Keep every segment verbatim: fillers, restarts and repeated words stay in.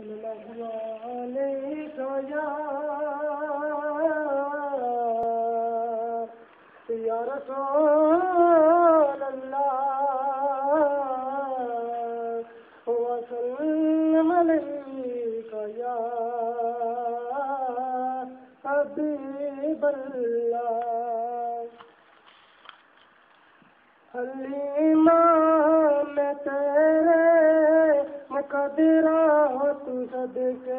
सल्लल्लाहु अलैहि या रसूल अल्लाह वसल्लम अलैका या हबीब अल्लाह। हलीमा में तेरे मुकद्दरा तू सदके,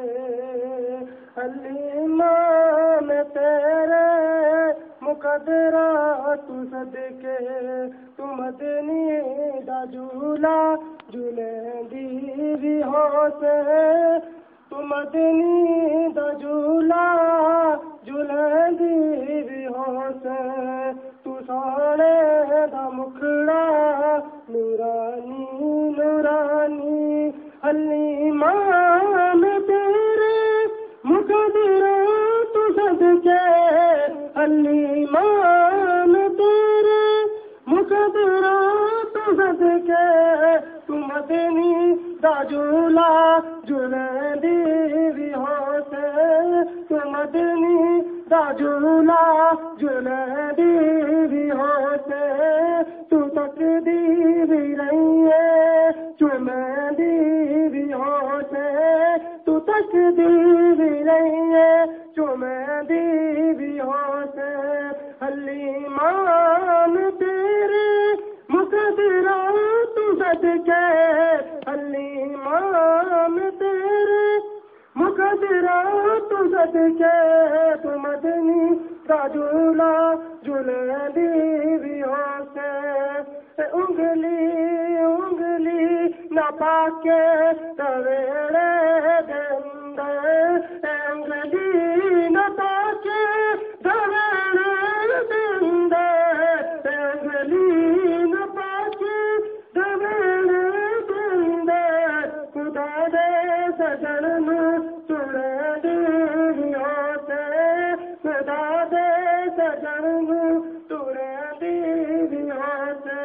हलीमा में तेरे मुकद्दरा तू सदके, तू मदनी दा झूला झूलेंदी भी होसे, तू मदनी दा झूला झूलेंदी भी होसे, तू सोने दा मुखड़ा नूरानी नूरानी। हलीमा में तेरे मुकद्दरा तू सदके, हलीमा में तेरे मुकद्दरा तू सदके, तू मदनी दा झूला झूलेंदी भी होसे, तू मदनी दा झूला झूलेंदी भी होसे, तू तकदी भी रही है चुमेंदी भी होसे, तू तकदी भी रही है चुमेंदी भी होसे। हलीमा में तेरे मुकद्दरा तू सदके, हलीमा में तेरे मुकद्दरा तू सदके, तू मदनी दा झूला झूलेंदी भी होसे। उंगली उंगली न पाके तवेड़े देंदे, उंगली न पाके तवेड़े देंदे, उंगली न पाके तवेड़े देंदे, खुदा दे सजन नू तुड़ेंदी भी होसे, खुदा दे सजन नू तुड़ेंदी भी होसे।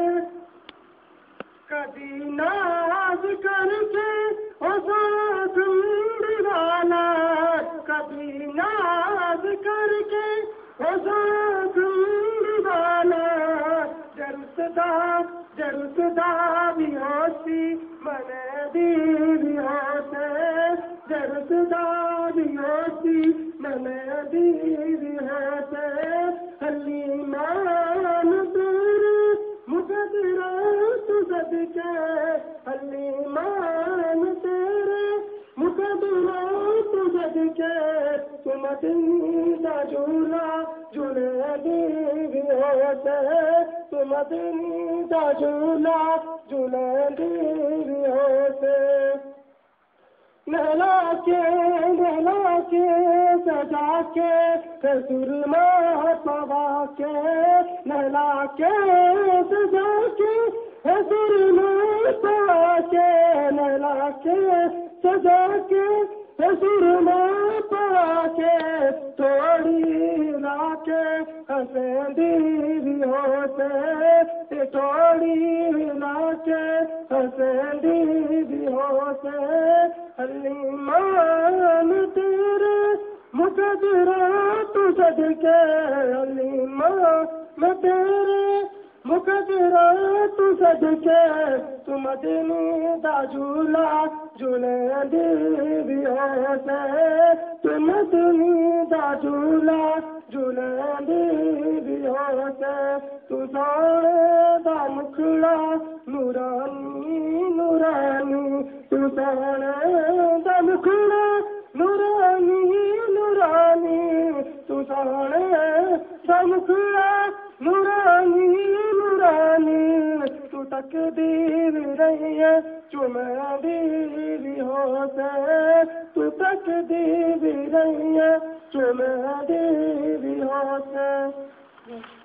कभी नाज करके वाला, कभी नाज करके वाला, जरुसदा जरुसदा भी होसी मने दी भी होसे, जरुसदा भी होसी मने दी भी होसे। हलीमा में तेरे मुकद्दरा तू सदके, हलीमा में तेरे मुकद्दरा तू सदके, तू मदनी दा झूला झूलेंदी भी होसे, तू मदनी दा झूला झूलेंदी भी होसे। नहला के नहला के सजा के सुरमा पवा के, नहला के सजा के सुरमा पवा के, नहला के सजा के सुरमा पवा के, थोड़ी लाके हंसेंदी भी होसे, थोड़ी लाके हंसेंदी भी होसे। हलीमा में तेरे मुकद्दरा तू सदके, हलीमा में तेरे मुकद्दरा तू सदके, तू मदनी दा झूला झूलेंदी भी होसे, तू मदनी दा झूला झूलेंदी भी होसे, तू सोने दा मुखड़ा नूरानी नूरानी, तू सोने दा मुखड़ा नूरानी नूरानी, तू सोने दा मुखड़ा नूरानी नूरानी, तू तकदी भी रही है चुमेंदी भी होसे, तू तकदी भी रही है चुमेंदी भी होसे।